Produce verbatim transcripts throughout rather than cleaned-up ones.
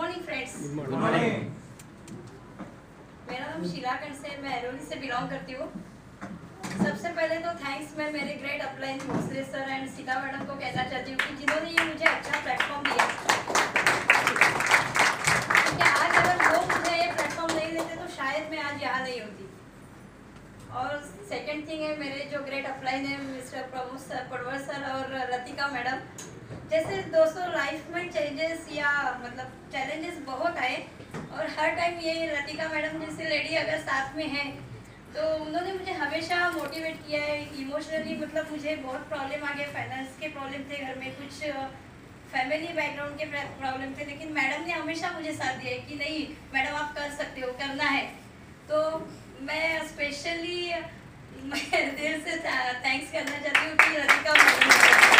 Morning friends. Good morning. मेरा नाम शीला कंस है, मैं एरोली से बिलोंग करती हूँ। सबसे पहले तो थैंक्स मैं मेरे great upline Bhosale sir and Sita madam को कहना चाहती हूँ कि जिन्होंने ये मुझे अच्छा प्लेटफॉर्म दिया। क्योंकि आज अगर वो मुझे ये प्लेटफॉर्म नहीं देते तो शायद मैं आज यहाँ नहीं होती। और सेकंड थिंग है मेरे जो ग्रेट अपलाइन है mister Pramod sir, Padwar sir और लतिका मैडम। जैसे दोस्तों लाइफ में चेंजेस या मतलब चैलेंजेस बहुत आए और हर टाइम ये लतिका मैडम जैसी लेडी अगर साथ में है तो उन्होंने मुझे हमेशा मोटिवेट किया है इमोशनली। मतलब मुझे बहुत प्रॉब्लम आ गया, फाइनेंस के प्रॉब्लम थे घर में, कुछ फैमिली बैकग्राउंड के प्रॉब्लम थे, लेकिन मैडम ने हमेशा मुझे साथ दिया है कि नहीं मैडम आप कर सकते हो, करना है। तो मैं स्पेशली मैं दिल से थैंक्स करना चाहती हूँ कि लतिका मैडम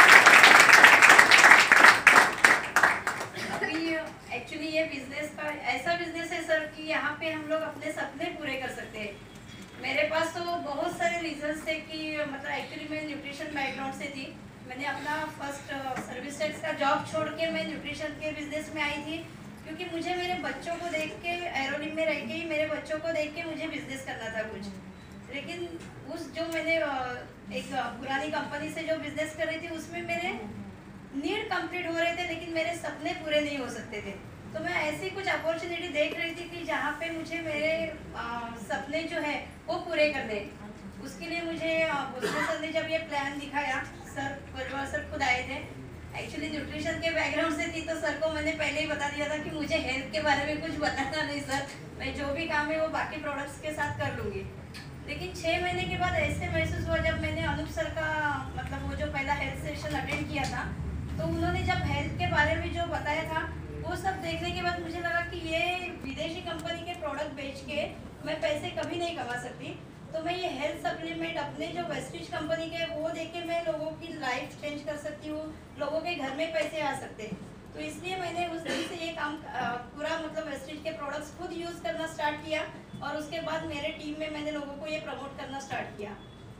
एक्चुअली ये बिजनेस का ऐसा बिजनेस है सर कि यहाँ पे हम लोग अपने सपने पूरे कर सकते हैं। मेरे पास तो बहुत सारे रीजंस थे कि मतलब एक्चुअली मैं न्यूट्रिशन बैकग्राउंड से थी। मैंने अपना फर्स्ट सर्विस टैक्स का जॉब छोड़ के मैं न्यूट्रिशन के बिजनेस में आई थी, क्योंकि मुझे मेरे बच्चों को देख के एरोली में रह के ही मेरे बच्चों को देख के मुझे बिजनेस करना था कुछ। लेकिन उस जो मैंने एक पुरानी कंपनी से जो बिजनेस कर रही थी उसमें मेरे नीड कंप्लीट हो रहे थे लेकिन मेरे सपने पूरे नहीं हो सकते थे। तो मैं ऐसी कुछ अपॉर्चुनिटी देख रही थी कि जहाँ पे मुझे मेरे आ, सपने जो है वो पूरे कर दे। उसके लिए मुझे भोसले सर ने जब ये प्लान दिखाया, सर परिवार सर खुद आए थे। एक्चुअली न्यूट्रिशन के बैकग्राउंड से थी तो सर को मैंने पहले ही बता दिया था कि मुझे हेल्थ के बारे में कुछ बताना नहीं सर, मैं जो भी काम है वो बाकी प्रोडक्ट्स के साथ कर लूँगी। लेकिन छः महीने के बाद ऐसे महसूस हुआ जब मैंने अनूप सर का मतलब वो जो पहला हेल्थ सेशन अटेंड किया था तो उन्होंने जब हेल्थ के बारे में जो बताया था वो सब देखने के बाद मुझे लगा कि ये विदेशी कंपनी के प्रोडक्ट बेच के मैं पैसे कभी नहीं कमा सकती। तो मैं ये हेल्थ सप्लीमेंट अपने जो वेस्टिज कंपनी के वो देख के मैं लोगों की लाइफ चेंज कर सकती हूँ, लोगों के घर में पैसे आ सकते। तो इसलिए मैंने उस दिन से ये काम पूरा मतलब वेस्टिज के प्रोडक्ट्स खुद यूज़ करना स्टार्ट किया और उसके बाद मेरे टीम में मैंने लोगों को ये प्रमोट करना स्टार्ट किया।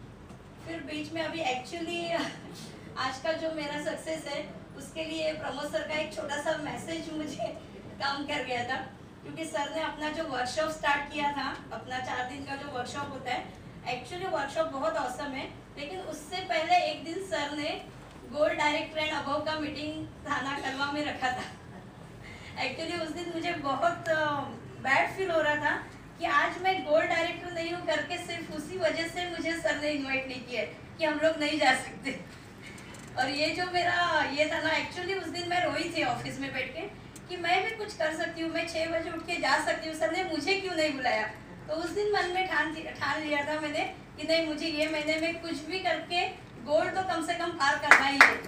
फिर बीच में अभी एक्चुअली आज का जो मेरा सक्सेस है उसके लिए प्रमोद सर का एक छोटा सा मैसेज मुझे काम कर गया था, क्योंकि सर ने अपना जो वर्कशॉप स्टार्ट किया था, अपना चार दिन का जो वर्कशॉप होता है, एक्चुअली वर्कशॉप बहुत औसम है। लेकिन उससे पहले एक दिन सर ने गोल्ड डायरेक्टर एंड अबव का मीटिंग थाना कलवा में रखा था। एक्चुअली उस दिन मुझे बहुत बैड फील हो रहा था कि आज मैं गोल्ड डायरेक्टर नहीं हूँ करके, सिर्फ उसी वजह से मुझे सर ने इन्वाइट नहीं किया कि हम लोग नहीं जा सकते। और ये जो मेरा ये था ना, एक्चुअली उस दिन मैं रोई थी ऑफिस में बैठ के कि मैं भी कुछ कर सकती हूँ, मैं छः बजे उठ के जा सकती हूँ, सर ने मुझे क्यों नहीं बुलाया। तो उस दिन मन में ठान ठान लिया था मैंने कि नहीं, मुझे ये महीने में कुछ भी करके गोल्ड तो कम से कम पार करना ही है।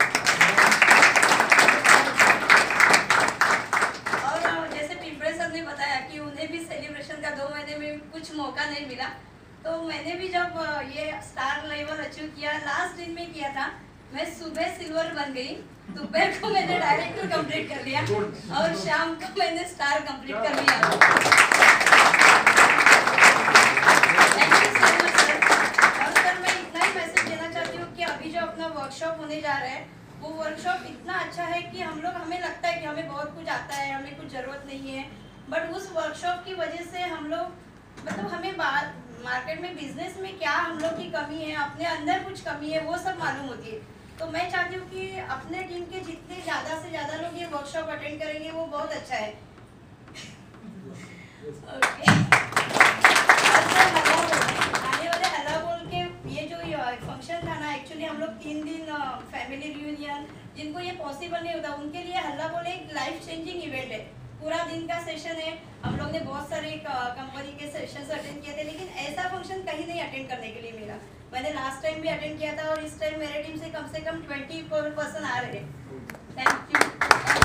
और जैसे पिंपरे सर ने बताया कि उन्हें भी सेलिब्रेशन का दो महीने में कुछ मौका नहीं मिला, तो मैंने भी जब ये स्टार लेवल अचीव किया, लास्ट दिन में किया था, मैं सुबह सिल्वर बन गई, दोपहर को मैंने डायरेक्टर कंप्लीट कर लिया और शाम को मैंने स्टार कंप्लीट कर लिया। Thank you so much sir. और सर मैं इतना ही मैसेज देना चाहती हूँ कि अभी जो अपना वर्कशॉप होने जा रहा है वो वर्कशॉप इतना अच्छा है कि हम लोग हमें लगता है कि हमें बहुत कुछ आता है, हमें कुछ ज़रूरत नहीं है, बट उस वर्कशॉप की वजह से हम लोग मतलब हमें बात मार्केट में बिजनेस में क्या हम लोग की कमी है, अपने अंदर कुछ कमी है, वो सब मालूम होती है। तो मैं चाहती हूँ कि अपने टीम के जितने ज़्यादा से ज़्यादा लोग ये वर्कशॉप अटेंड करेंगे वो बहुत अच्छा है। okay. आने वाले हल्ला बोल के ये जो फंक्शन था ना, एक्चुअली हम लोग तीन दिन फैमिली रियूनियन जिनको ये पॉसिबल नहीं होता उनके लिए हल्ला बोल एक लाइफ चेंजिंग इवेंट है। पूरा दिन का सेशन है, हम लोग ने बहुत सारे कंपनी के सेशंस अटेंड किए थे, लेकिन ऐसा फंक्शन कहीं नहीं अटेंड करने के लिए मिला। मैंने लास्ट टाइम भी अटेंड किया था और इस टाइम मेरे टीम से कम से कम ट्वेंटी पर्सन आ रहे हैं। Thank you.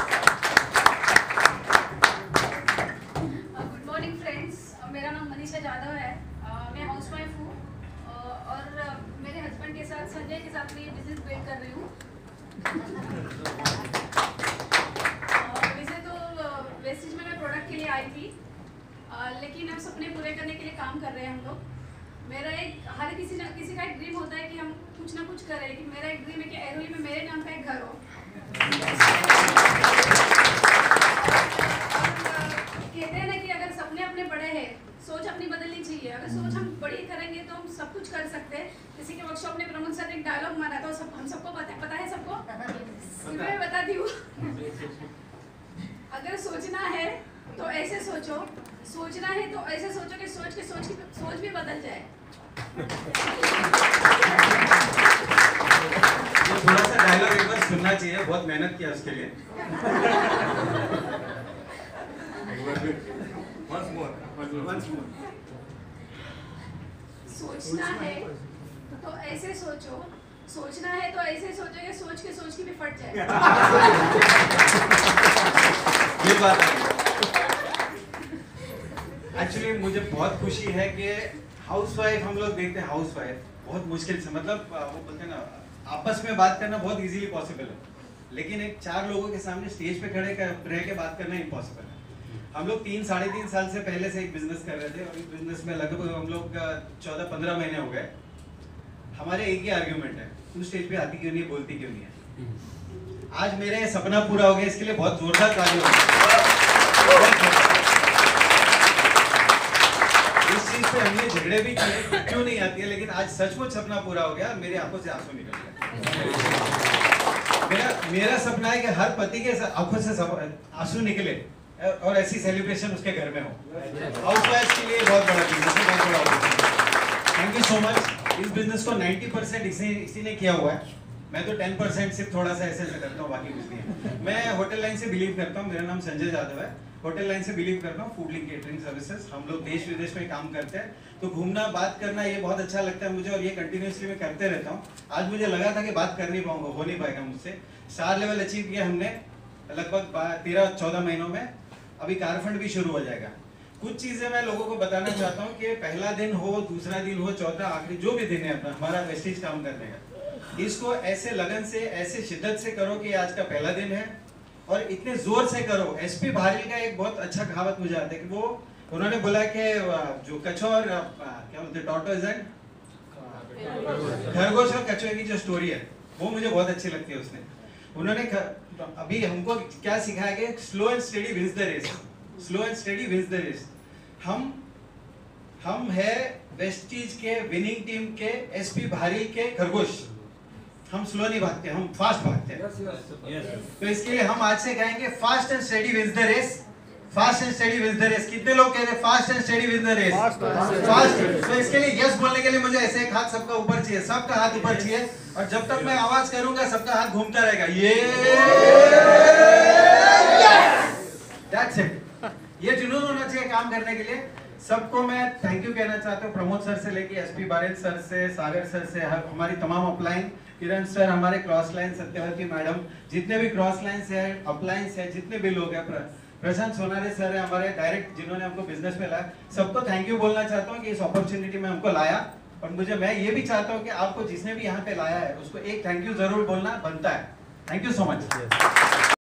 Good morning friends, मेरा नाम मनीषा जाधव है। uh, मैं हाउसवाइफ हूँ uh, और uh, मेरे हस्बैंड के साथ संजय के साथ मैं ये बिजनेस बिल्ड कर रही हूँ। वैसे तो वेस्टिज में मैं प्रोडक्ट के लिए आई थी, uh, लेकिन अब सपने पूरे करने के लिए काम कर रहे हैं हम लोग। मेरा एक हर किसी ना किसी का एक ड्रीम होता है कि हम कुछ ना कुछ करें, लेकिन मेरा एक ड्रीम है कि एरोली में मेरे नाम का एक घर हो। कुछ कर सकते हैं। किसी के वर्कशॉप में प्रमोद सर एक डायलॉग मारा था, सब हम सबको पता है, पता है सबको? मैं बताती हूँ। अगर सोचना है तो ऐसे सोचो, सोचना है तो ऐसे सोचो कि सोच के सोच की सोच भी बदल जाए। थोड़ा सा डायलॉग एक बार सुनना चाहिए, बहुत मेहनत किया उसके लिए। Once more, once more. सोचना है तो ऐसे सोचो, सोचना है तो ऐसे सोचो कि सोच के सोच की भी फट जाए। ये बात है। एक्चुअली मुझे बहुत खुशी है कि हाउसवाइफ हम लोग देखते हैं, हाउसवाइफ बहुत मुश्किल से, मतलब वो बोलते हैं ना, आपस में बात करना बहुत इजीली पॉसिबल है, लेकिन एक चार लोगों के सामने स्टेज पे खड़े कर, रह के बात करना इम्पॉसिबल है। हम लोग तीन साढ़े तीन साल से पहले से एक बिजनेस कर रहे थे और इस बिजनेस में लगभग हम लोग चौदह पंद्रह महीने हो गए। हमारे एक ही आर्ग्यूमेंट है, तू स्टेज पे आती क्यों नहीं, बोलती क्यों नहीं है। आज मेरा ये सपना पूरा हो गया, इसके लिए बहुत जोरदार ताली हो। इस चीज पे हमने झगड़े भी किए, क्यों नहीं आती है, लेकिन आज सचमुच सपना पूरा हो गया, मेरी आंखों से आंसू निकल गए। मेरा मेरा सपना है कि हर पति के आंखों से आंसू निकले और ऐसी सेलिब्रेशन उसके घर में हो। हाउसवाइफ के लिए बहुत बड़ा बिजनेस है, बहुत बड़ा opportunity. Thank you so much. इस बिजनेस को नब्बे परसेंट इसी इसी ने किया हुआ है, मैं तो दस परसेंट सिर्फ थोड़ा सा ऐसे ऐसे करता हूँ, बाकी कुछ नहीं है। मैं होटल लाइन से बिलीव करता हूँ, मेरा नाम संजय यादव है, होटल लाइन से बिलीव करता हूँ, फूड लिंक केटरिंग सर्विसेज। हम लोग देश विदेश में काम करते हैं, तो घूमना बात करना ये बहुत अच्छा लगता है मुझे, और ये कंटिन्यूसली मैं करते रहता हूँ। आज मुझे लगा था कि बात कर नहीं पाऊंगा, हो नहीं पाएगा मुझसे। स्टार लेवल अचीव किया हमने लगभग तेरह चौदह महीनों में, अभी कारफंड भी शुरू हो जाएगा। कुछ चीजें मैं लोगों को बताना चाहता हूँ कि पहला दिन हो, दूसरा दिन हो, चौथा, आखिरी जो भी दिन है अपना हमारा वेस्टीज काम करने का, इसको ऐसे लगन से, ऐसे शिद्दत से करो कि आज का पहला दिन है, और इतने जोर से करो। एसपी भारिल का एक बहुत अच्छा कहावत मुझे आता है कि वो उन्होंने बोला कि जो कछुआ, क्या बोलते हैं, टॉर्टोइज एंड खरगोश और कछुए की जो स्टोरी है वो मुझे बहुत अच्छी लगती है। उसने उन्होंने अभी हमको क्या सिखाया कि slow and steady wins the race, slow and steady wins the race. हम हम है वेस्टीज के विनिंग टीम के एसपी भारिल के खरगोश। हम स्लो नहीं भागते, हम फास्ट भागते हैं। yes, yes. तो इसके लिए हम आज से कहेंगे fast and steady wins the race, fast and steady wins the race. कितने लोग कह रहे हैं fast and steady wins the race? Fast. तो इसके लिए यस बोलने के लिए मुझे ऐसे एक हाथ सबका ऊपर चाहिए, सबका हाथ ऊपर चाहिए, और जब तक मैं आवाज करूंगा सबका हाथ घूमता रहेगा। ये दैट्स इट। ये जुनून होना चाहिए काम करने के लिए। सबको मैं थैंक यू कहना चाहता हूँ, प्रमोद सर से लेके एसपी बारेल सर से, सागर सर से, हमारी तमाम अपलाइन, किरण सर, हमारे क्रॉस लाइन सत्यवती मैडम, जितने भी क्रॉस लाइन है, अपलाइंस है, जितने भी लोग हैं, प्रशांत सोनारे सर है हमारे डायरेक्ट, जिन्होंने हमको बिजनेस में लाया, सबको थैंक यू बोलना चाहता हूँ कि इस अपॉर्चुनिटी में हमको लाया। और मुझे मैं ये भी चाहता हूँ कि आपको जिसने भी यहाँ पे लाया है उसको एक थैंक यू जरूर बोलना बनता है। Thank you so much.